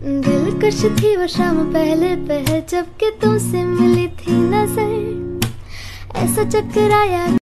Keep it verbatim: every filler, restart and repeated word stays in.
दिलकश थी वो शाम पहले पहल जब के तुमसे मिली थी नजर, ऐसा चक्कर आया